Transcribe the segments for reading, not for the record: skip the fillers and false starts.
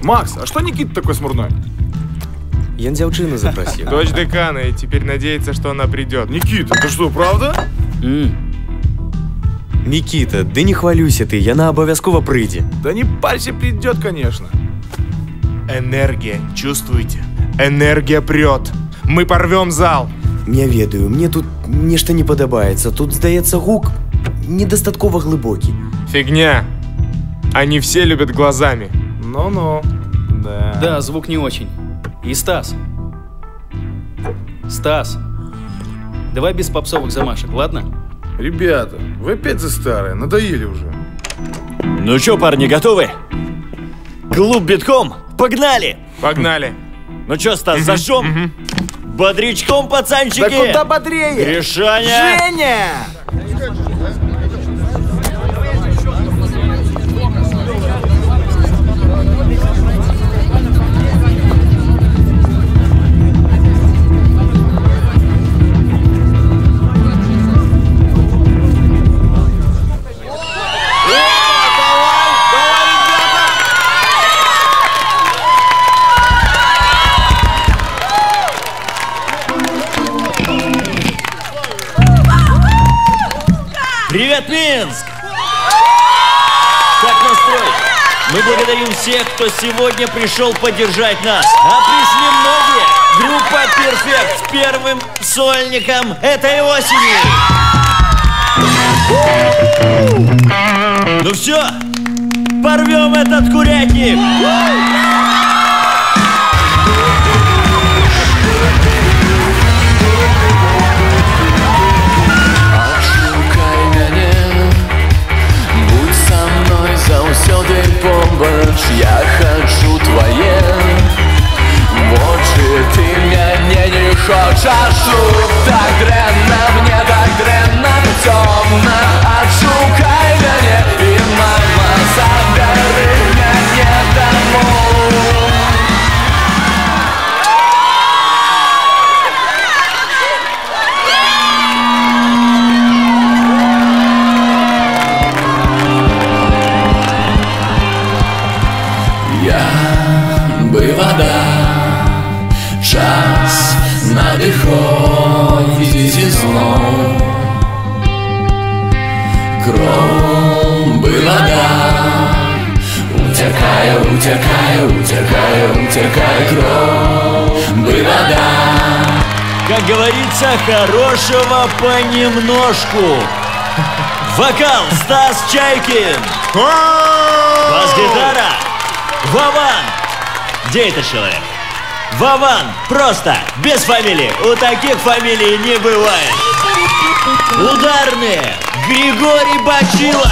Макс, а что Никита такой смурной? Я дзяўчыну запросил. Дочь декана, и теперь надеется, что она придет. Никита, ты что, правда? Никита, да не хвалюйся ты, яна абавязкова прыйдзе. Да не парься, придет, конечно. Энергия, чувствуете? Энергия прет. Мы порвем зал. Не ведаю, мне тут нешта не падабаецца. Тут, здаецца, гук недастаткова глыбокі. Фигня. Они все любят глазами. Ну-ну, да. Да, звук не очень. И Стас. Стас, давай без попсовых замашек, ладно? Ребята, вы опять за старое, надоели уже. Ну чё, парни, готовы? Клуб битком, погнали! Погнали. Ну чё, Стас, зажжем? Бодрячком, пацанчики! Да куда бодрее? Гришаня! Женя! Привет, Минск! Как настрой? Мы благодарим всех, кто сегодня пришел поддержать нас. А пришли многие. Группа Перфект с первым сольником этой осени. Ну все, порвем этот курятник. Заўсёды побач, я хочу твое. Вочы, ты мяне не хочаш. Тут так дрэнна, мне так дрэнна, цёмна. Адшукай мяне, і мама, забяры мяне домой. Час надыходзіць зноў. Кроў бы вода. Утякае, утякае, утякае, утякае. Кроў бы вода. Как говорится, хорошего понемножку. Вокал Стас Чайкин. Бас-гитара Вован. Где этот человек? Вован, просто, без фамилии. У таких фамилий не бывает. Ударные Григорий Бачила.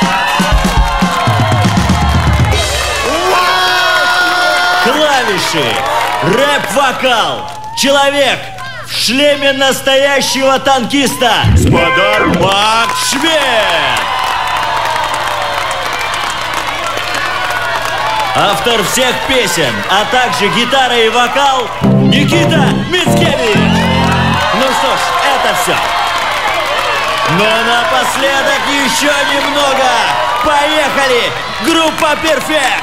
Клавиши, рэп-вокал. Человек в шлеме настоящего танкиста. Сподар Макс Швед. Автор всех песен, а также гитара и вокал Никита Мицкевич. Ну что ж, это все. Но напоследок еще немного. Поехали! Группа Перфект!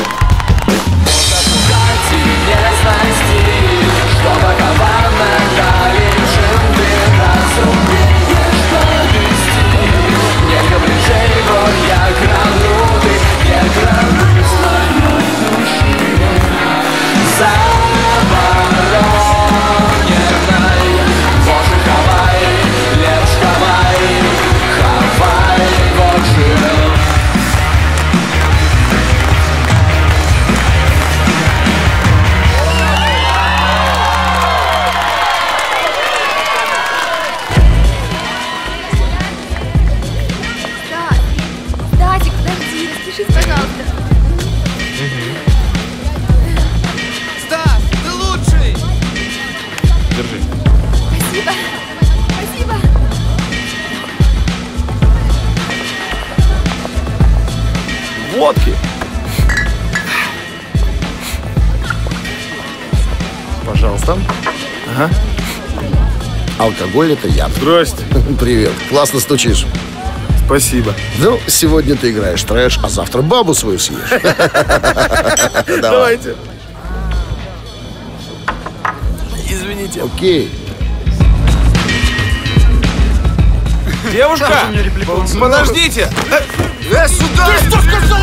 Водки. Пожалуйста. Ага. Алкоголь — это яд. Здрасте. Привет. Классно стучишь. Спасибо. Ну, сегодня ты играешь трэш, а завтра бабу свою съешь. Давайте. Извините. Окей. Девушка, подождите. Сюда. Ты что сказала?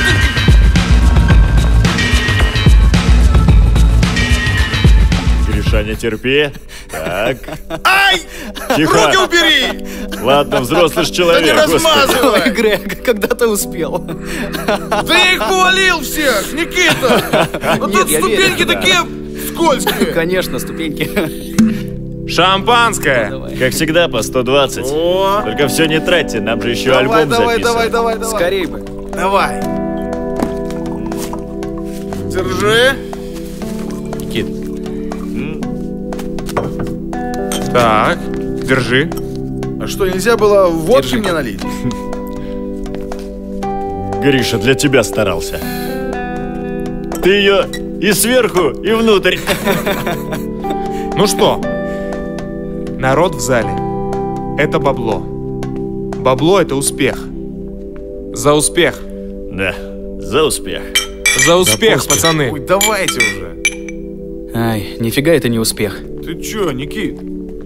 Гриша, не терпи. Так. Ай! Тихо. Руки убери! Ладно, взрослый ж Да не человек. господи. размазывай! Грег, когда ты успел? Да я их повалил всех, Никита! Ну Нет, тут я ступеньки верю, да. такие скользкие. Конечно, ступеньки. Шампанское! Давай. Как всегда, по 120. О, Только все не тратьте, нам же еще давай, альбом давай, записывать. давай. Скорей бы. Давай. Держи. Никит, Так, держи. А что, нельзя было водки Держи. мне налить? Гриша для тебя старался. Ты ее и сверху, и внутрь. Ну что? Народ в зале. Это бабло. Бабло — это успех. За успех. Да, за успех. За успех, Ой, пацаны. давайте уже. Ай, нифига это не успех. Ты чё, Никит?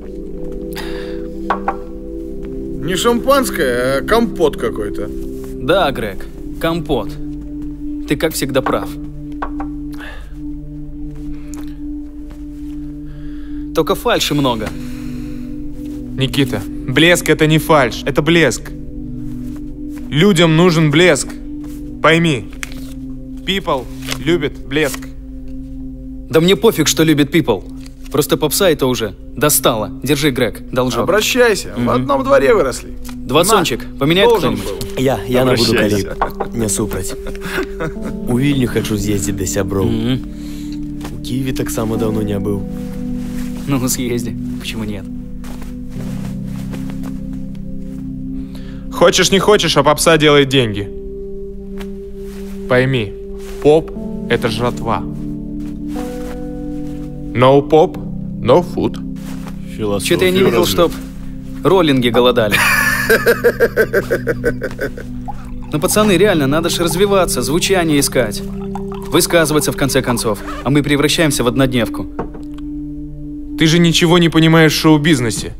Не шампанское, а компот какой-то. Да, Грег, компот. Ты, как всегда, прав. Только фальши много. Никита, блеск — это не фальшь, это блеск. Людям нужен блеск. Пойми. People любит блеск. Да мне пофиг, что любит people. Просто попса это уже достало. Держи, Грег, должок. Обращайся, в одном дворе выросли. Двадцончик, поменяет Должен кто-нибудь? был. Я набуду Обращайся. каліп. Не супраць. У Вільню хочу з'ездзіць да сяброў. У Киеве таксама давно не быў. Ну, съезди. Почему нет? Хочешь, не хочешь, а попса делает деньги. Пойми, поп — это жратва. No pop, no food. Что-то я не видел, чтоб роллинги голодали. Ну, пацаны, реально, надо же развиваться, звучание искать. Высказываться, в конце концов. А мы превращаемся в однодневку. Ты же ничего не понимаешь в шоу-бизнесе.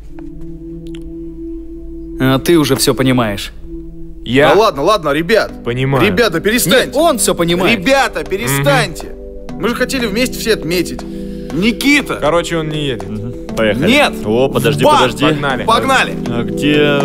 А ты уже все понимаешь. Я Да ладно, ребят. понимаю. Ребята, перестаньте. Нет, он все понимает. Ребята, перестаньте. Мы же хотели вместе все отметить. Никита! Короче, он не едет. Поехали. Нет! О, подожди, В бар! подожди. Погнали. Погнали! А где...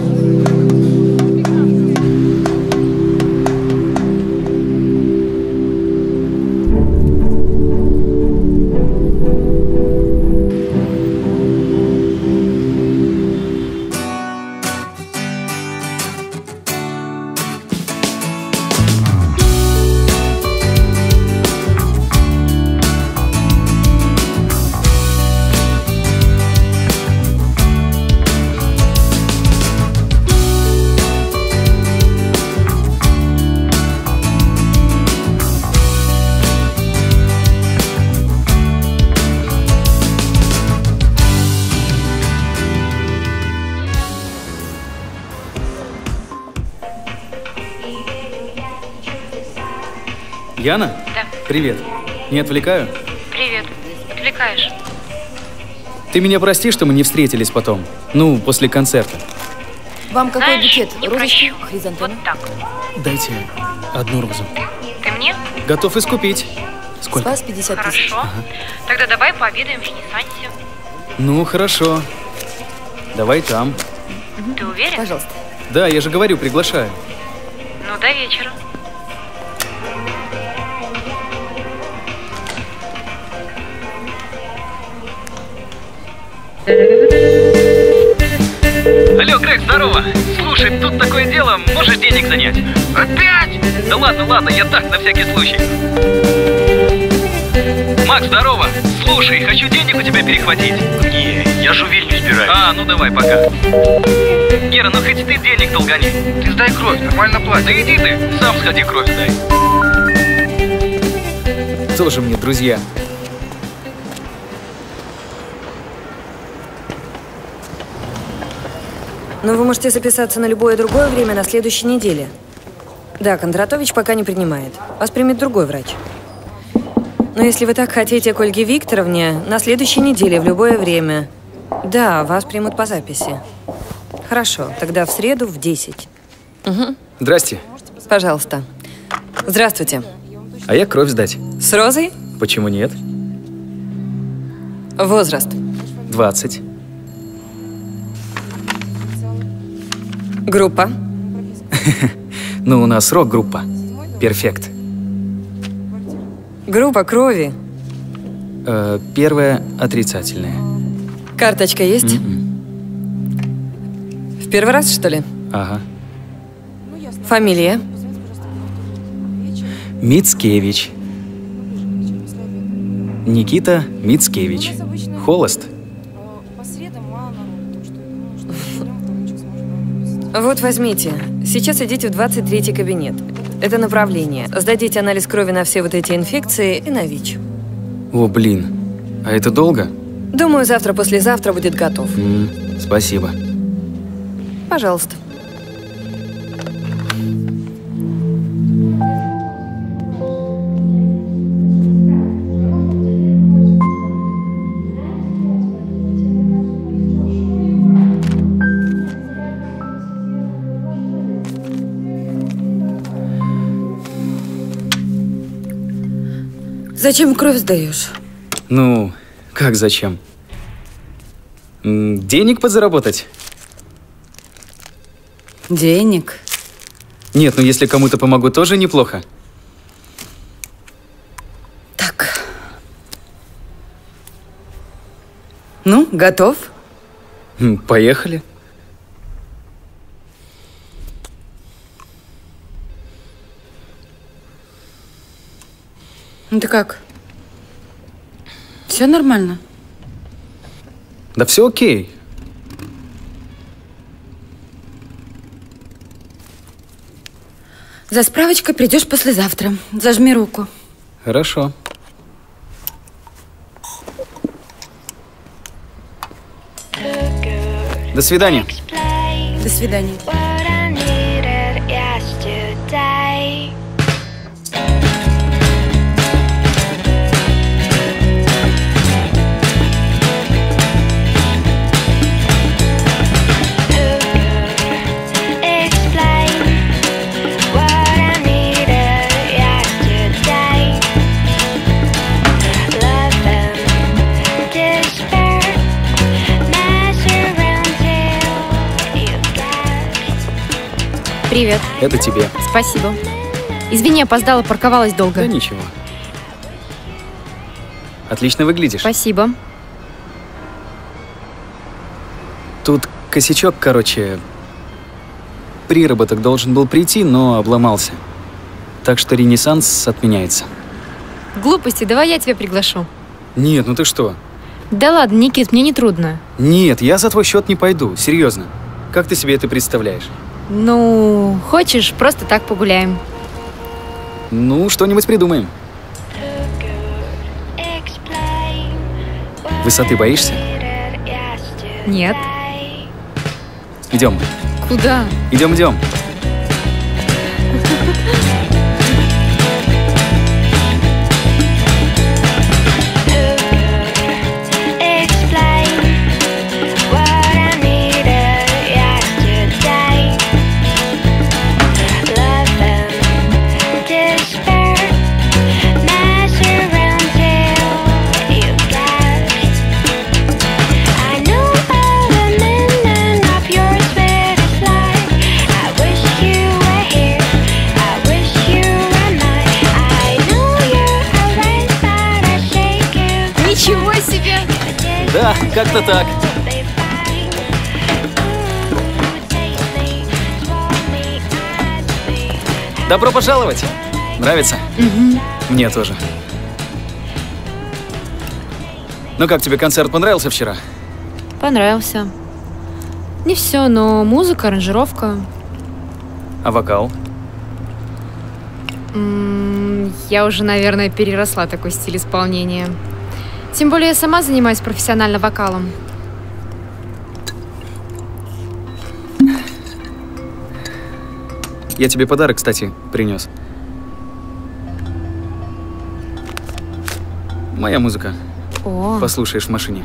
Яна? Да. Привет. Не отвлекаю? Привет. Отвлекаешь. Ты меня прости, что мы не встретились потом. Ну, после концерта. Вам какой Знаешь, букет? не Розочки, прощу. хризантемы? Вот так. Дайте одну розу. Ты мне? Готов искупить. С Сколько? вас 50 тысяч. Хорошо. Тогда давай пообедаем в Ренессансе. Ну, хорошо. Давай там. Ты уверен? Пожалуйста. Да, я же говорю, приглашаю. Ну, до вечера. Алло, Грег, здорово. Слушай, тут такое дело, можешь денег занять? Опять? Да ладно, я так, на всякий случай. Макс, здорово. Слушай, хочу денег у тебя перехватить. Не, я же в Вильню собираюсь. А, ну давай, пока. Гера, ну хоть ты денег долгани. Ты сдай кровь, нормально платишь. Да иди ты, сам сходи кровь дай. Тоже мне друзья. Но вы можете записаться на любое другое время на следующей неделе. Да, Кондратович пока не принимает. Вас примет другой врач. Но если вы так хотите к Ольге Викторовне, на следующей неделе в любое время. Да, вас примут по записи. Хорошо, тогда в среду в 10. Угу. Здрасте. Пожалуйста. Здравствуйте. А я кровь сдать. С Розой? Почему нет? Возраст? 20. Группа? Ну, у нас рок-группа. Перфект. Группа крови? Первая отрицательная. Карточка есть? В первый раз, что ли? Ага. Фамилия? Мицкевич. Никита Мицкевич. Холост. Вот возьмите. Сейчас идите в 23-й кабинет. Это направление. Сдадите анализ крови на все вот эти инфекции и на ВИЧ. О, блин. А это долго? Думаю, завтра-послезавтра будет готов. Спасибо. Пожалуйста. Зачем кровь сдаешь? Ну, как зачем? Денег подзаработать? Денег? Нет, ну если кому-то помогу, тоже неплохо. Так. Ну, готов? Поехали. Ну ты как? Все нормально? Да все окей. За справочкой придешь послезавтра. Зажми руку. Хорошо. До свидания. До свидания. Привет. Это тебе. Спасибо. Извини, опоздала, парковалась долго. Да ничего. Отлично выглядишь. Спасибо. Тут косячок, короче. Приработок должен был прийти, но обломался. Так что ренессанс отменяется. Глупости, давай я тебя приглашу. Нет, ну ты что? Да ладно, Никит, мне не трудно. Нет, я за твой счет не пойду, серьезно. Как ты себе это представляешь? Ну, хочешь, просто так погуляем. Ну, что-нибудь придумаем. Высоты боишься? Нет. Идем. Куда? Идем, идем. Да, как-то так. Добро пожаловать. Нравится? Угу. Мне тоже. Ну как, тебе концерт понравился вчера? Понравился. Не все, но музыка, аранжировка. А вокал? Я уже, наверное, переросла такой стиль исполнения. Тем более я сама занимаюсь профессионально вокалом. Я тебе подарок, кстати, принес. Моя музыка. О. Послушаешь в машине.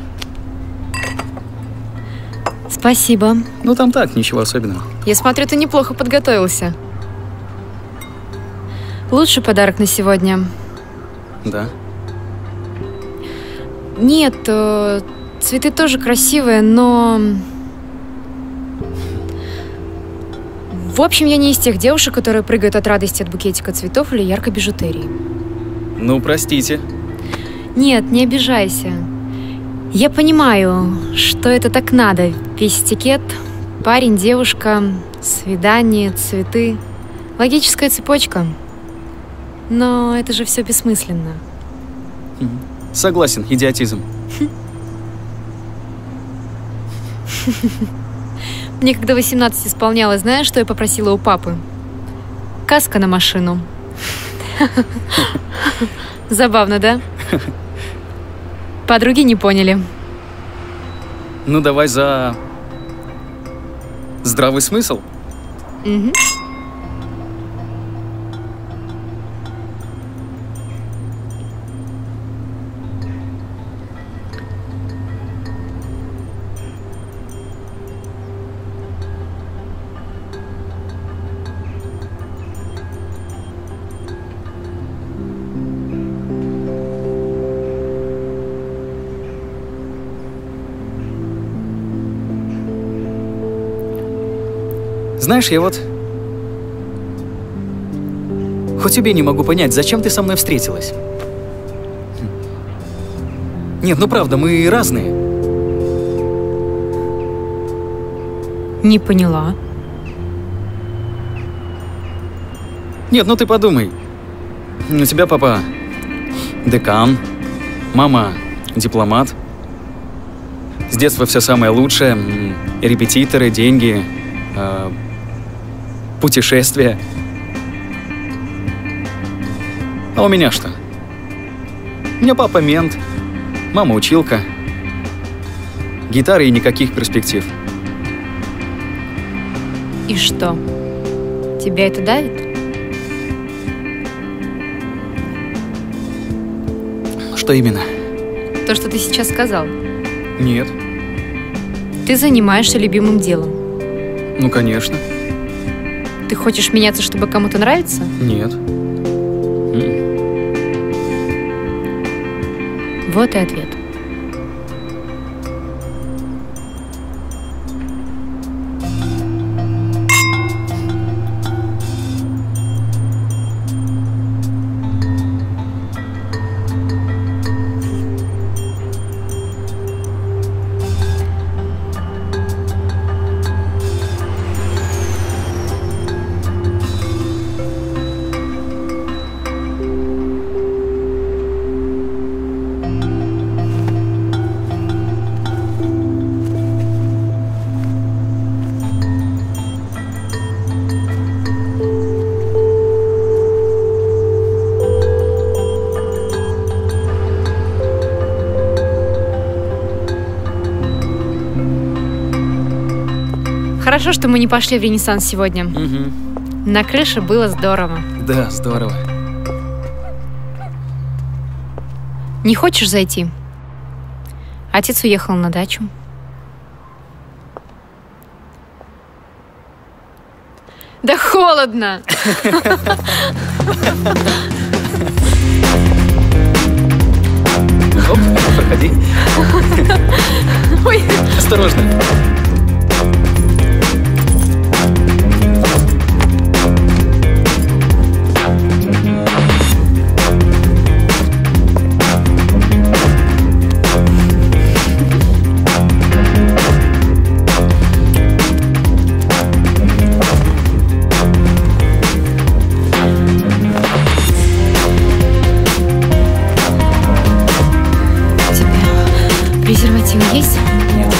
Спасибо. Ну там так, ничего особенного. Я смотрю, ты неплохо подготовился. Лучший подарок на сегодня. Да. Нет, цветы тоже красивые, но... В общем, я не из тех девушек, которые прыгают от радости от букетика цветов или яркой бижутерии. Ну, простите. Нет, не обижайся. Я понимаю, что это так надо. Весь этикет, парень, девушка, свидание, цветы. Логическая цепочка. Но это же все бессмысленно. Согласен, идиотизм. Мне когда 18 исполнялось, знаешь, что я попросила у папы? Каска на машину. Забавно, да? Подруги не поняли. Ну, давай за... здравый смысл. Угу. Знаешь, я вот... хоть тебе не могу понять, зачем ты со мной встретилась? Нет, ну правда, мы разные. Не поняла. Нет, ну ты подумай. У тебя папа декан, мама дипломат. С детства все самое лучшее. Репетиторы, деньги, путешествия. А у меня что? У меня папа мент, мама училка, гитара и никаких перспектив. И что? Тебя это давит? Что именно? То, что ты сейчас сказал. Нет. Ты занимаешься любимым делом. Ну, конечно. Ты хочешь меняться, чтобы кому-то нравиться? Нет. Вот и ответ. Хорошо, что мы не пошли в Ренессанс сегодня. Угу. На крыше было здорово. Да, здорово. Не хочешь зайти? Отец уехал на дачу. Да холодно! Оп, проходи. Ой. Осторожно. Презерватив есть? Нет.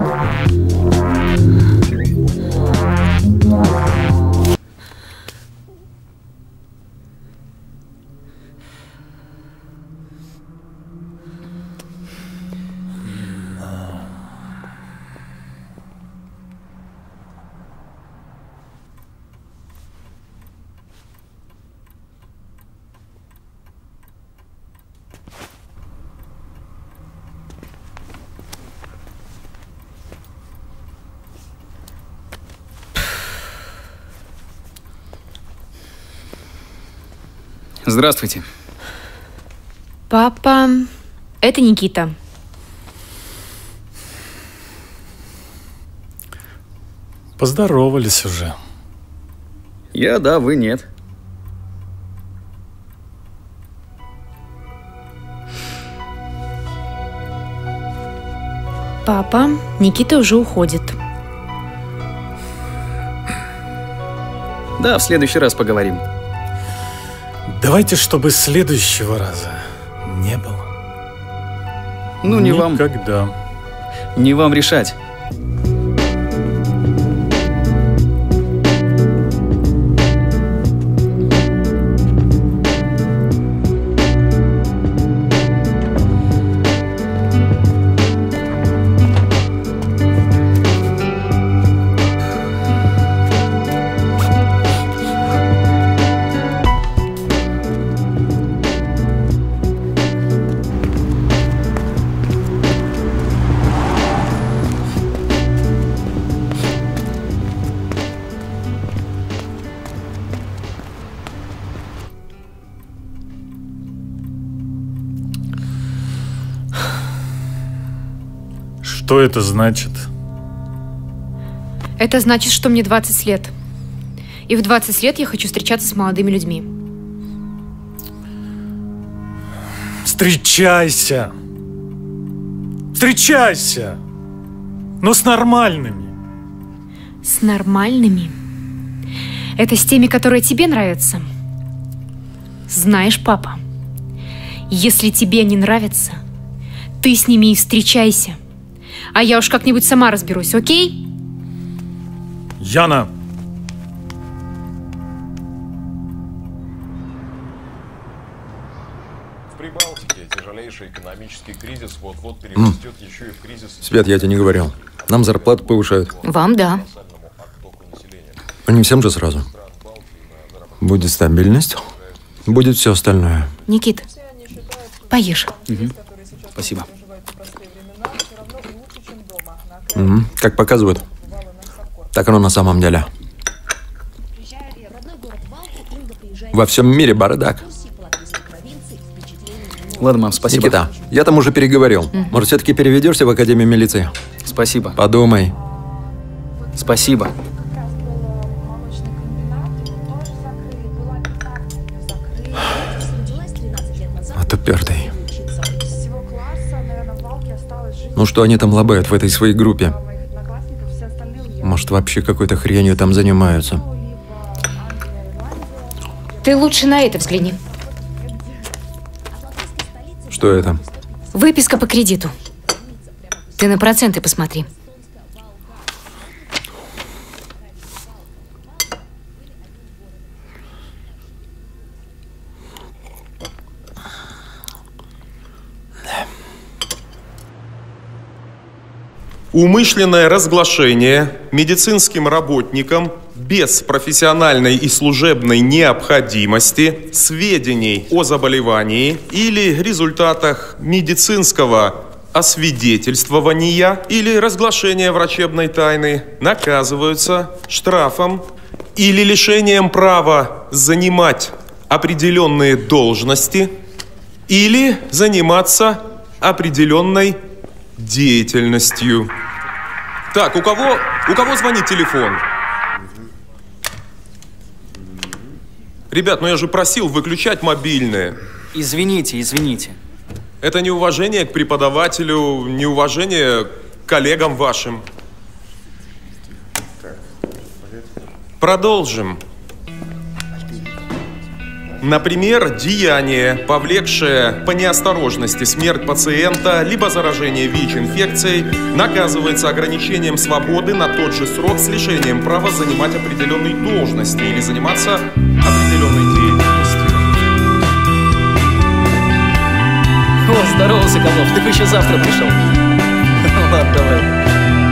Здравствуйте. Папа, это Никита. Поздоровались уже. Я да, вы нет. Папа, Никита уже уходит. Да, в следующий раз поговорим. Давайте, чтобы следующего раза не было. Ну, не вам. Никогда. Не вам решать. Что это значит? Это значит, что мне 20 лет. И в 20 лет я хочу встречаться с молодыми людьми. Встречайся! Встречайся! Но с нормальными. С нормальными? Это с теми, которые тебе нравятся? Знаешь, папа, если тебе не нравятся, ты с ними и встречайся. А я уж как-нибудь сама разберусь, окей? Яна! В Прибалтике тяжелейший экономический кризис вот-вот перерастет еще и в кризис... Свет, я тебе не говорил. Нам зарплату повышают. Вам да. А не всем же сразу. Будет стабильность, будет все остальное. Никит, поешь. Угу. Спасибо. Угу. Как показывают, так оно на самом деле. Во всем мире бардак. Ладно, мам, спасибо. Никита, я там уже переговорил. Может, все-таки переведешься в Академию милиции? Спасибо. Подумай. Спасибо. Отупертый. Ну что они там лобают в этой своей группе? Может, вообще какой-то хренью там занимаются? Ты лучше на это взгляни. Что это? Выписка по кредиту. Ты на проценты посмотри. Умышленное разглашение медицинским работникам без профессиональной и служебной необходимости сведений о заболевании или результатах медицинского освидетельствования или разглашения врачебной тайны наказываются штрафом или лишением права занимать определенные должности или заниматься определенной деятельностью. Так, у кого звонит телефон? Ребят, ну я же просил выключать мобильные. Извините, извините. Это неуважение к преподавателю, неуважение к коллегам вашим. Продолжим. Например, деяние, повлекшее по неосторожности смерть пациента либо заражение ВИЧ-инфекцией, наказывается ограничением свободы на тот же срок с лишением права занимать определенные должности или заниматься определенной деятельностью. О, здорово, Соколов, ты бы еще завтра пришел. Ладно, давай.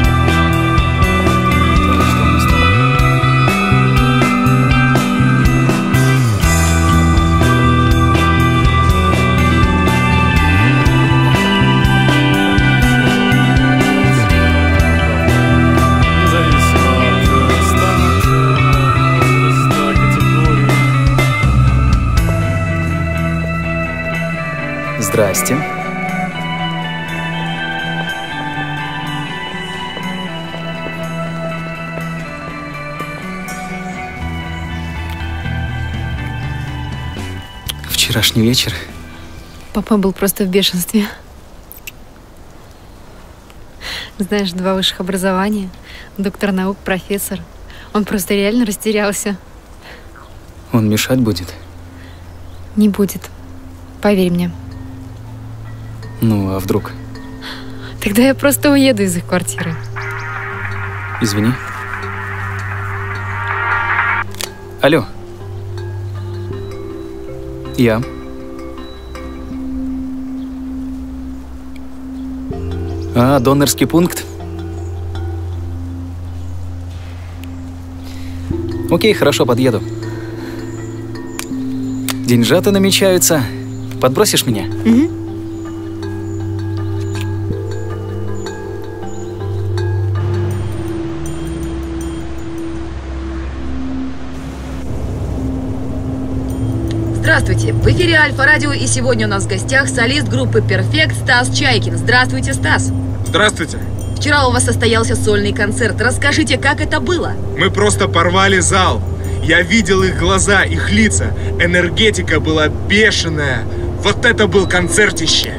Здрасте. Вчерашний вечер. Папа был просто в бешенстве. Знаешь, 2 высших образования, доктор наук, профессор. Он просто реально растерялся. Он мешать будет? Не будет. Поверь мне. Ну, а вдруг? Тогда я просто уеду из их квартиры. Извини. Алло. Я. А, донорский пункт? Окей, хорошо, подъеду. Деньжата намечаются. Подбросишь меня? Угу. Здравствуйте, в эфире Альфа-радио, и сегодня у нас в гостях солист группы Перфект Стас Чайкин. Здравствуйте, Стас. Здравствуйте. Вчера у вас состоялся сольный концерт. Расскажите, как это было? Мы просто порвали зал. Я видел их глаза, их лица. Энергетика была бешеная. Вот это был концертище.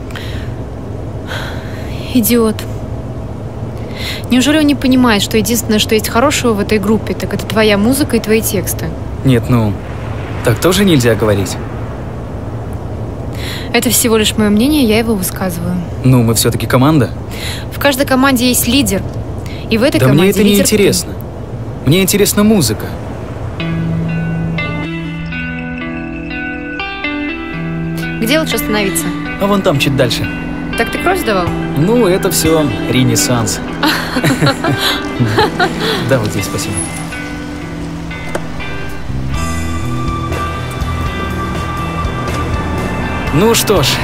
Идиот. Неужели он не понимает, что единственное, что есть хорошего в этой группе, так это твоя музыка и твои тексты? Нет, ну, так тоже нельзя говорить. Это всего лишь мое мнение, я его высказываю. Ну, мы все-таки команда. В каждой команде есть лидер. И в этой команде мне это не лидер интересно. Мне интересна музыка. Где лучше остановиться? А вон там, чуть дальше. Так ты кровь сдавал? Ну, это все ренессанс. Да, вот здесь, спасибо. Ну что ж,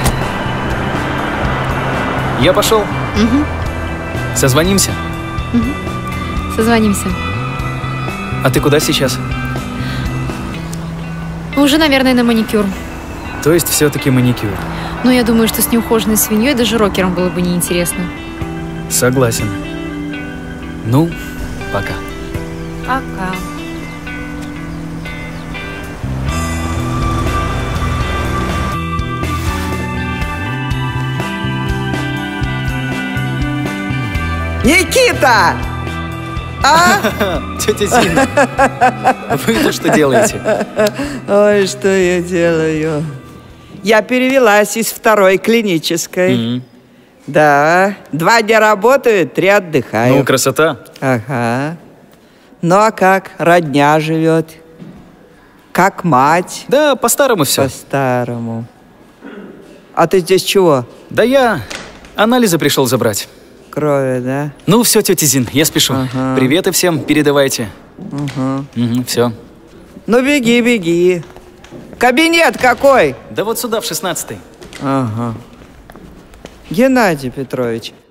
я пошел. Угу. Созвонимся? Угу. Созвонимся. А ты куда сейчас? Уже, наверное, на маникюр. То есть все-таки маникюр? Ну, я думаю, что с неухоженной свиньей даже рокером было бы неинтересно. Согласен. Ну, пока. Пока. Никита! А? Тетя Зина, вы-то что делаете? Ой, что я делаю? Я перевелась из 2-й клинической. Да, 2 дня работаю, 3 отдыхаю. Ну, красота. Ага. Ну, а как? Родня живет? Как мать? Да, по-старому все. По-старому. А ты здесь чего? Да я анализы пришел забрать. Крови, да? Ну, все, тетя Зин, я спешу. Ага. Приветы всем передавайте. Угу. Все. Ну, беги, беги. Кабинет какой? Да вот сюда, в 16-й. Ага. Геннадий Петрович,